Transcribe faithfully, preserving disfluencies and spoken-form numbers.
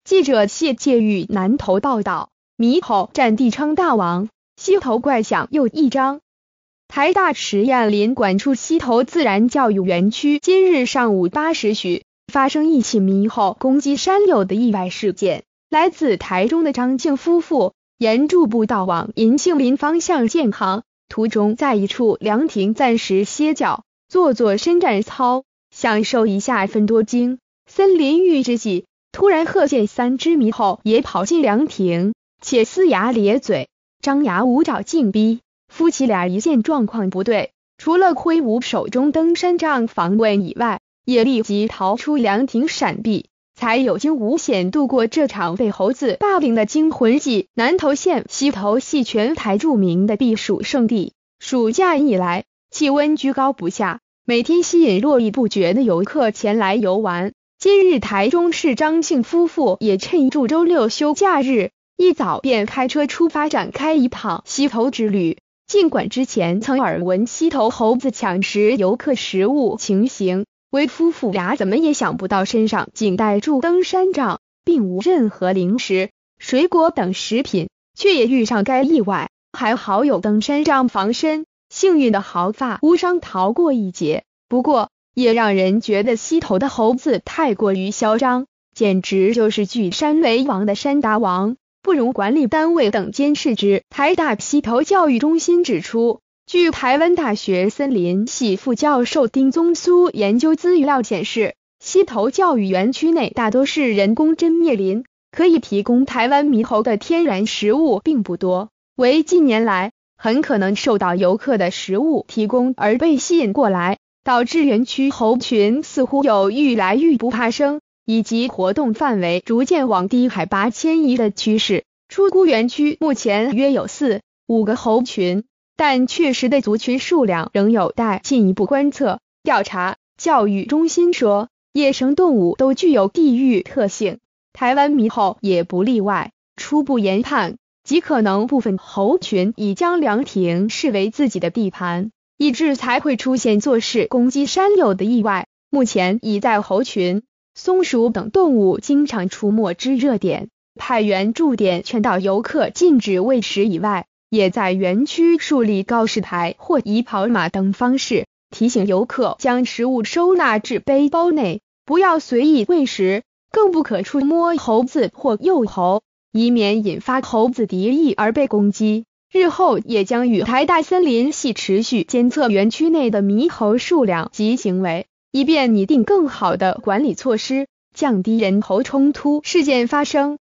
记者谢介于南投报道，猕猴占地称大王，溪头怪象又一张。台大实验林管处溪头自然教育园区今日上午八时许发生一起猕猴攻击山友的意外事件。来自台中的张姓夫妇沿住步道往银杏林方向健行，途中在一处凉亭暂时歇脚，做做伸展操，享受一下分多精。森林浴之际，突然赫见三只猕猴也跑进凉亭，且呲牙咧嘴，张牙舞爪竞逼。夫妻俩一见状况不对，除了挥舞手中登山杖防卫以外，也立即逃出凉亭闪避，才有惊无险度过这场被猴子霸凌的惊魂记。南投县溪头系全台著名的避暑胜地，暑假以来气温居高不下，每天吸引络绎不绝的游客前来游玩。今日台中市张姓夫妇也趁住周六休假日，一早便开车出发，展开一趟溪头之旅。尽管之前曾耳闻溪头猴子抢食游客食物情形，为夫妇俩怎么也想不到身上仅带住登山杖，并无任何零食、水果等食品，却也遇上该意外。还好有登山杖防身，幸运的毫发无伤，逃过一劫。不过也让人觉得溪头的猴子太过于嚣张，简直就是据山为王的山大王，不容管理单位等监视之。台大溪头教育中心指出，据台湾大学森林系副教授丁宗苏研究资料显示，溪头教育园区内大多是人工真灭林，可以提供台湾猕猴的天然食物并不多，为近年来很可能受到游客的食物提供而被吸引过来，导致园区猴群似乎有愈来愈不怕生，以及活动范围逐渐往低海拔迁移的趋势。初估园区目前约有四五个猴群，但确实的族群数量仍有待进一步观测调查。教育中心说，野生动物都具有地域特性，台湾猕猴也不例外。初步研判，极可能部分猴群已将凉亭视为自己的地盘，以致才会出现做事攻击山友的意外。目前已在猴群、松鼠等动物经常出没之热点，派员驻点劝导游客禁止喂食以外，也在园区树立告示牌或以跑马等方式提醒游客将食物收纳至背包内，不要随意喂食，更不可触摸猴子或幼猴，以免引发猴子敌意而被攻击。日后也将与台大森林系持续监测园区内的猕猴数量及行为，以便拟定更好的管理措施，降低人猴冲突事件发生。